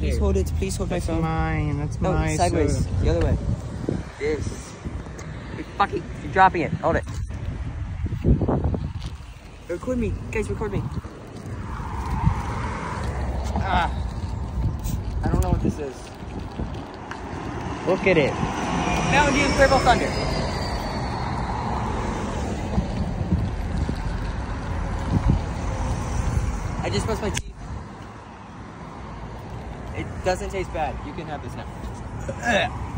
Please hold it. Please hold my phone. Mine. That's mine. Sideways. The other way. This. Fuck it. You're dropping it. Hold it. Record me. Guys, record me. I don't know what this is. Look at it. Mountain Dew Purple Thunder. I just brushed my teeth. It doesn't taste bad. You can have this now.